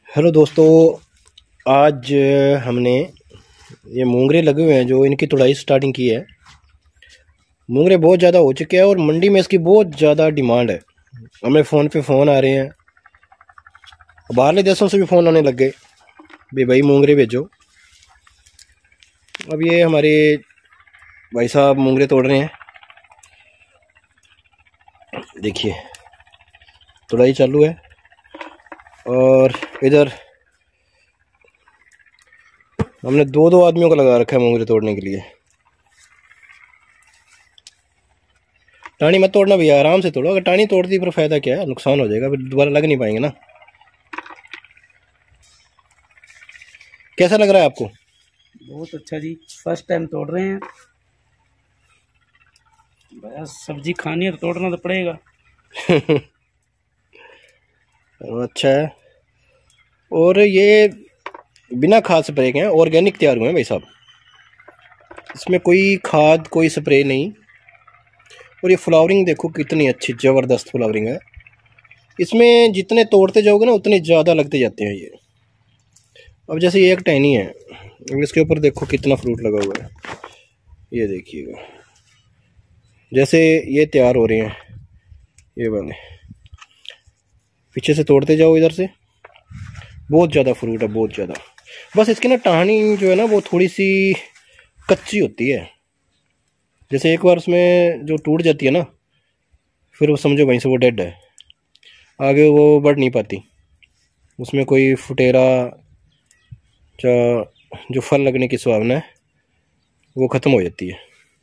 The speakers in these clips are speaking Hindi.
हेलो दोस्तों। आज हमने ये मूंगरे लगे हुए हैं जो इनकी तुड़ाई स्टार्टिंग की है। मूंगरे बहुत ज़्यादा हो चुके हैं और मंडी में इसकी बहुत ज़्यादा डिमांड है। हमें फ़ोन पे फ़ोन आ रहे हैं, बाहरले देशों से भी फ़ोन आने लग गए भी भाई मूंगरे भेजो। अब ये हमारे भाई साहब मूंगरे तोड़ रहे हैं, देखिए तुड़ाई चालू है। और इधर हमने दो दो आदमियों को लगा रखा है मूंगरे तोड़ने के लिए। टानी मत तोड़ना भैया, आराम से तोड़ो। अगर टानी तोड़ती फिर फायदा क्या है, नुकसान हो जाएगा, फिर दोबारा लग नहीं पाएंगे ना। कैसा लग रहा है आपको? बहुत अच्छा जी, फर्स्ट टाइम तोड़ रहे हैं। भैया सब्जी खानी है तो तोड़ना तो पड़ेगा। अच्छा है। और ये बिना खाद स्प्रे के हैं, ऑर्गेनिक तैयार हुए हैं भाई साहब। इसमें कोई खाद कोई स्प्रे नहीं। और ये फ्लावरिंग देखो कितनी अच्छी ज़बरदस्त फ्लावरिंग है। इसमें जितने तोड़ते जाओगे ना उतने ज़्यादा लगते जाते हैं ये। अब जैसे ये एक टहनी है, इसके ऊपर देखो कितना फ्रूट लगा हुआ है, ये देखिएगा। जैसे ये तैयार हो रहे हैं ये वाले, पीछे से तोड़ते जाओ इधर से, बहुत ज़्यादा फ्रूट है, बहुत ज़्यादा। बस इसकी ना टहनी जो है ना वो थोड़ी सी कच्ची होती है। जैसे एक बार उसमें जो टूट जाती है ना, फिर वो समझो वहीं से वो डेड है, आगे वो बढ़ नहीं पाती। उसमें कोई फुटेरा जो फल लगने की संभावना है वो ख़त्म हो जाती है।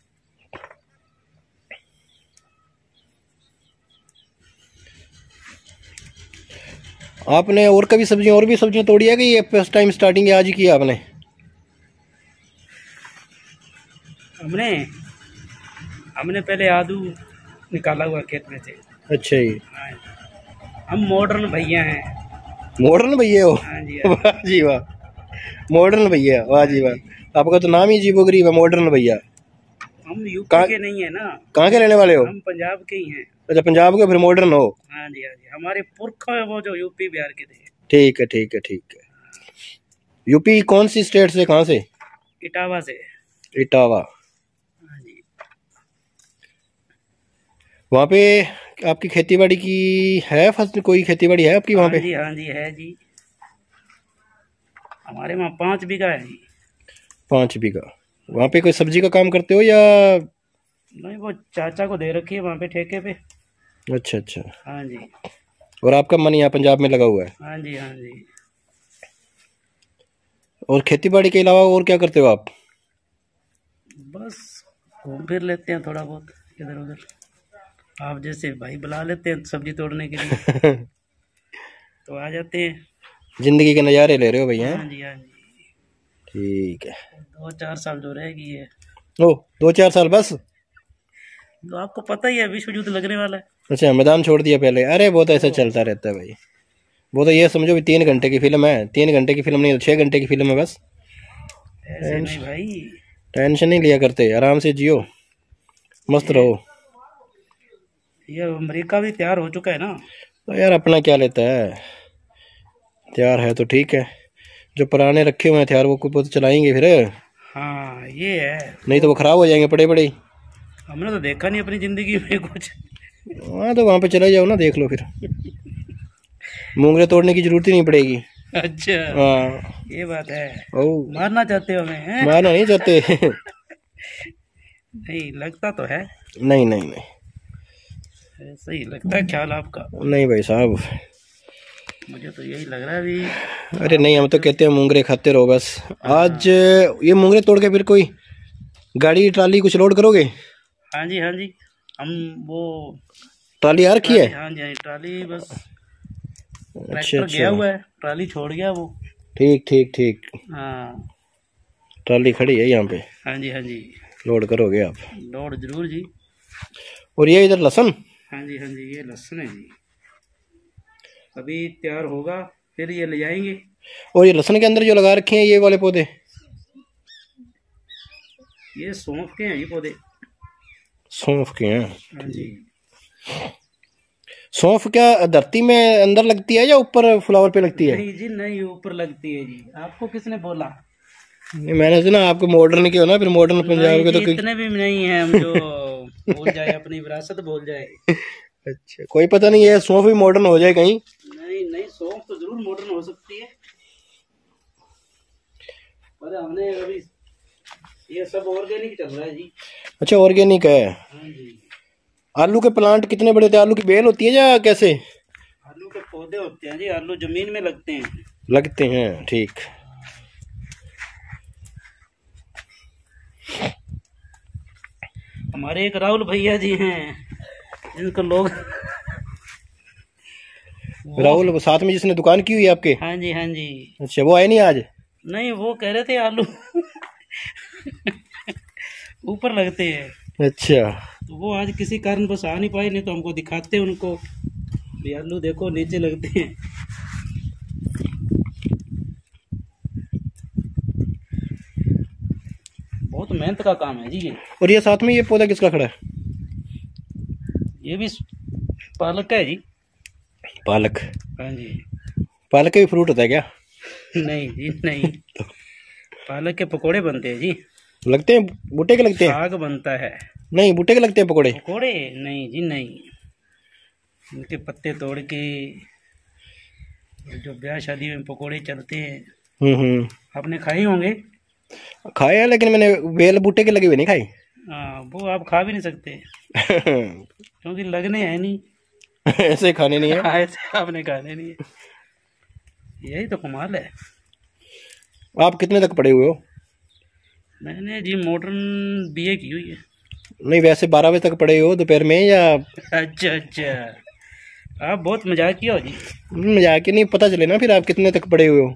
आपने और कभी सब्जियां और भी सब्जियां तोड़ी है कि ये फर्स्ट टाइम स्टार्टिंग आज ही किया आपने? हमने हमने पहले आलू निकाला हुआ खेत में से। अच्छा जी, हाँ, हम मॉडर्न भैया हैं। मॉडर्न भैया हो? हाँ जी, हाँ वाह जी वाह, मॉडर्न भैया, वाह जी जी। वाह। आपका तो नाम ही अजीबोगरीब है, मॉडर्न भैया। हम यूपी कहाँ के नहीं है ना, कहाँ के रहने वाले हो? हम पंजाब के ही हैं। अच्छा, पंजाब के, फिर मॉडर्न हो। हाँ जी, हाँ जी, हमारे पुरख है वो जो यूपी बिहार के थे। ठीक है ठीक है ठीक है। यूपी कौन सी स्टेट से, कहाँ से? इटावा से। इटावा। हाँ जी। वहाँ पे आपकी खेती बाड़ी की है फसल, कोई खेती बाड़ी है आपकी वहाँ पे? हाँ जी, हाँ जी, है जी। हमारे वहाँ 5 बीघा है जी। 5 बीघा। वहाँ पे कोई सब्जी का काम करते हो या? नहीं, वो चाचा को दे रखी है वहाँ पे ठेके पे। अच्छा अच्छा। हाँ जी, और आपका मन यहाँ पंजाब में लगा हुआ है? हाँ जी, हाँ जी। और खेती बाड़ी के अलावा और क्या करते हो आप? बस घूम फिर लेते हैं थोड़ा बहुत इधर उधर। आप जैसे भाई बुला लेते हैं सब्जी तोड़ने के लिए तो आ जाते हैं। जिंदगी के नज़ारे ले रहे हो भैया? हाँ जी, हाँ जी। ठीक है। 2-4 साल जो रहेगी है। ओ, 2-4 साल बस? तो आपको पता ही है विश्व युद्ध लगने वाला है। अच्छा, मैदान छोड़ दिया पहले? अरे वो तो ऐसा तो चलता रहता है भाई। वो तो ये समझो भी 3 घंटे की फिल्म है, 3 घंटे की फिल्म नहीं तो 6 घंटे की फिल्म है बस। ऐसे नहीं भाई, टेंशन नहीं लिया करते, आराम से जियो, मस्त ये रहो। ये अमेरिका भी तैयार हो चुका है ना। तो यार अपना क्या लेता है, तैयार है तो ठीक है। जो पुराने रखे हुए हैं हथियार वो तो चलाएंगे फिर, हाँ ये है। नहीं तो वो खराब हो जाएंगे पड़े पड़े ही। हमने तो देखा नहीं अपनी जिंदगी में कुछ। हाँ तो वहाँ पे चले जाओ ना, देख लो फिर। मूंगरे तोड़ने की जरूरत ही नहीं पड़ेगी। अच्छा, हाँ। ये बात है। ओ, मारना चाहते हो हमें हैं? मारना नहीं चाहते। नहीं लगता तो है, नहीं नहीं नहीं ऐसा ही लगता है ख्याल आपका। नहीं भाई साहब। मुझे तो यही लग रहा है अभी। अरे नहीं, हम तो कहते हैं मूंगरे खाते रहो बस। आज हाँ, ये मूंगरे तोड़ के फिर कोई गाड़ी ट्राली कुछ लोड करोगे? हाँ जी, हाँ जी। हम वो ट्राली आ रखी है? ट्राली, हाँ जी, हाँ जी, ट्राली बस। अच्छा ट्रैक्टर गया अच्छा, हुआ है, ट्राली छोड़ गया वो। ठीक ठीक ठीक। हाँ, ट्राली खड़ी है यहाँ पे, हाँ जी, हाँ जी। लोड करोगे आप? लोड जरूर जी। और ये इधर लहसुन? हाँ जी, हाँ जी, ये लहसुन है जी। अभी तैयार होगा फिर ये ले जाएंगे। और ये लहसुन के अंदर जो लगा रखे हैं ये वाले पौधे? ये सौंफ के हैं ये पौधे। सौंफ के हैं? हाँ जी। सौंफ क्या धरती में अंदर लगती है या ऊपर फ्लावर पे लगती है? नहीं जी नहीं, ऊपर लगती है जी। आपको किसने बोला? नहीं, मैंने सुना आपको मॉडर्न के हो ना, फिर मॉडर्न पंजाब के तो इतने भी नहीं है हम जो भूल जाए, अपनी विरासत भूल जाए। अच्छा, कोई पता नहीं है, सौंफ भी मॉडर्न हो जाए कहीं। नहीं नहीं, सौंफ तो जरूर मॉडर्न हो सकती है, पर हमने अभी ये सब ऑर्गेनिक चल रहा है जी। अच्छा, ऑर्गेनिक है। हाँ जी। आलू के प्लांट कितने बड़े थे? आलू की बेल होती है या कैसे? आलू के पौधे होते हैं जी, आलू जमीन में लगते हैं। लगते हैं, ठीक। हमारे एक राहुल भैया जी हैं, जिनको लोग राहुल, वो साथ में जिसने दुकान की हुई है आपके? हाँ जी हाँ जी। अच्छा, वो आए नहीं आज? नहीं, वो कह रहे थे आलू ऊपर लगते हैं। अच्छा, तो वो आज किसी कारण बस आ नहीं पाए, नहीं तो हमको दिखाते उनको भी आलू देखो नीचे लगते हैं। बहुत मेहनत का काम है जी ये। और ये साथ में ये पौधा किसका खड़ा है? ये भी पालक का है जी। पालक? हाँ जी। पालक का भी फ्रूट होता है क्या? नहीं जी नहीं, पालक के पकोड़े बनते हैं जी। लगते हैं? बूटे के लगते हैं? साग बनता है। नहीं, बूटे के लगते हैं पकोड़े? पकोड़े नहीं जी नहीं, इनके पत्ते तोड़ के जो ब्याह शादी में पकोड़े चलते हैं, आपने खाए होंगे। खाए हैं, लेकिन मैंने बेल बूटे के लगे हुए नहीं खाई। हाँ, वो आप खा भी नहीं सकते क्योंकि लगने हैं नहीं ऐसे खाने नहीं है। ऐसे आपने खाने नहीं है, यही तो कमाल है। आप कितने तक पढ़े हुए हो? मैंने जी मॉडर्न बीए की हुई है। नहीं, वैसे 12 बजे तक पढ़े हो दोपहर में या? अच्छा अच्छा, आप बहुत मजाक किया हो जी। मजाक ही नहीं, पता चले ना फिर आप कितने तक पढ़े हुए हो।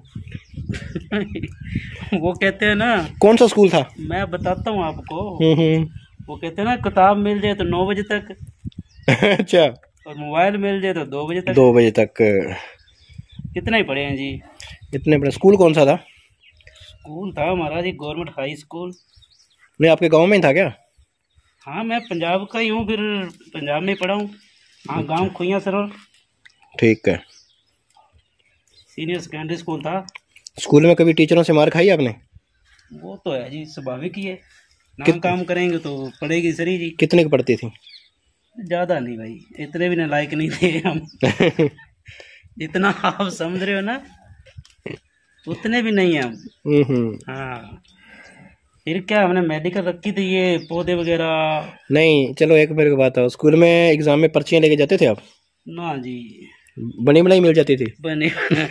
वो कहते हैं ना, कौन सा स्कूल था? मैं बताता हूँ आपको। वो कहते हैं ना, किताब मिल जाए तो 9 बजे तक अच्छा, और मोबाइल मिल जाए तो 2 बजे तक। 2 बजे तक? कितना ही पढ़े हैं जी। इतने बड़े स्कूल कौन सा था? स्कूल था हमारा जी गवर्नमेंट हाई स्कूल। नहीं, आपके गांव में ही था क्या? हाँ, मैं पंजाब का ही हूँ, फिर पंजाब में पढ़ा हूँ। हाँ, गांव खुइयां सरोवर। ठीक है। सीनियर सेकेंडरी स्कूल था। स्कूल में कभी टीचरों से मार खाई आपने? वो तो है जी, स्वाभाविक ही है, ना काम करेंगे तो पड़ेगी सरी जी। कितने की पढ़ती थी? ज़्यादा नहीं भाई, इतने भी ना लायक नहीं थे हम जितना आप समझ रहे हो ना, उतने भी नहीं है हम। हाँ, फिर क्या हमने मेडिकल रखी थी, ये पौधे वगैरह नहीं। चलो एक मेरे को बात आओ, स्कूल में एग्जाम में पर्चियाँ लेके जाते थे आप? ना जी, बनी बनाई मिल जाती थी? बने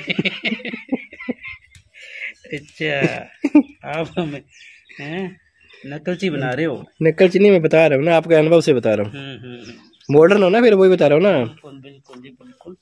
अच्छा, आप हमें नकलची बना रहे हो? नकलची नहीं, मैं बता रहा हूँ ना, आपके अनुभव से बता रहा हूँ। मॉडर्न हो ना, फिर वही बता रहा हूँ ना। बिल्कुल बिल्कुल जी बिल्कुल।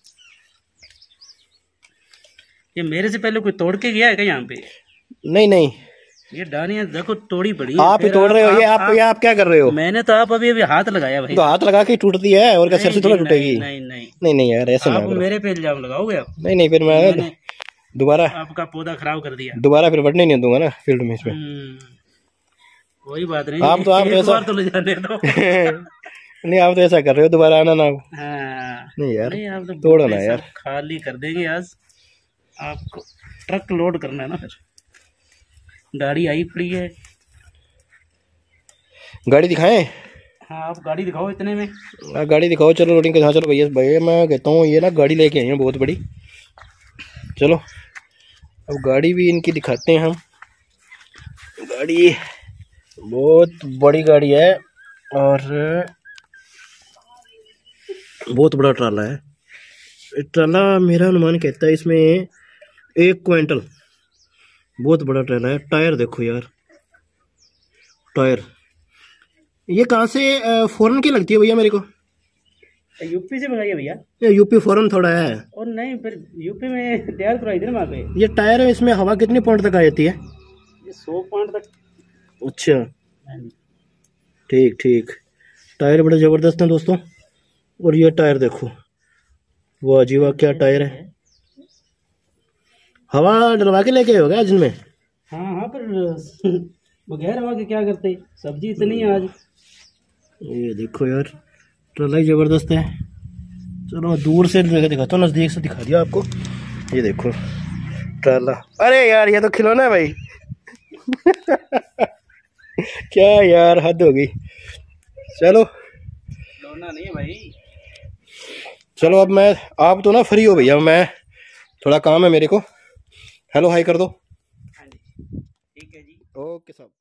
ये मेरे से पहले कोई तोड़ के गया है क्या यहाँ पे? नहीं नहीं, ये डालियाँ देखो तोड़ी पड़ी है। आप ही तोड़ रहे हो। ये आप क्या कर रहे हो? मैंने तो आप अभी हाथ लगाया भाई। तो हाथ लगा के टूटती है, और क्या सिर से थोड़ा टूटेगी? नहीं नहीं नहीं नहीं यार, ऐसे ना आप मेरे पे इल्जाम लगाओगे आप। नहीं नहीं, फिर मैं दोबारा आपका पौधा खराब कर दिया, दोबारा फिर बढ़ने नहीं दूंगा ना फील्ड में इसमें। कोई बात नहीं, आप तो आप ऐसा तो ले जाने दो नहीं, आप तो ऐसा कर रहे हो, दोबारा आना ना। हाँ, नहीं यार, नहीं आप तो तोड़ो ना यार। खाली कर देंगे आज, आपको ट्रक लोड करना है ना। फिर गाड़ी आई पड़ी है, गाड़ी दिखाएं? हाँ, आप गाड़ी दिखाओ इतने में। गाड़ी दिखाओ, चलो लोडिंग के। हाँ चलो भैया, भैया मैं कहता हूँ ये ना गाड़ी लेके आई है बहुत बड़ी। चलो अब गाड़ी भी इनकी दिखाते हैं हम। गाड़ी बहुत बड़ी गाड़ी है और बहुत बड़ा ट्राला है। ट्राला मेरा अनुमान कहता है इसमें 1 क्विंटल, बहुत बड़ा ट्राला है। टायर देखो यार, टायर ये कहाँ से फॉरेन की लगती है भैया मेरे को? यूपी से मंगाई है भैया। यूपी फॉरेन थोड़ा है। और नहीं, फिर यूपी में तैयार करवाई थी ना वहाँ पे। ये टायर है, इसमें हवा कितनी पॉइंट तक आ जाती है? ये 100 पॉइंट तक। अच्छा, ठीक ठीक। टायर बड़े ज़बरदस्त हैं दोस्तों। और ये टायर देखो, वाह जी वाह, क्या टायर है। हवा डलवा के लेके होगा जिनमें? हाँ हाँ, पर बगैर हवा के क्या करते, सब्जी इतनी है आज। ये देखो यार, ट्राला ही ज़बरदस्त है। चलो मैं दूर से दिखाता हूँ, नज़दीक से दिखा दिया आपको। ये देखो ट्राला, अरे यार ये तो खिलौना है भाई। क्या यार हद हो गई। चलो खिलौना नहीं है भाई। चलो अब मैं, आप तो ना फ्री हो भैया, मैं थोड़ा काम है मेरे को। हेलो हाई कर दो। हाँ जी ठीक है जी। ओके साहब।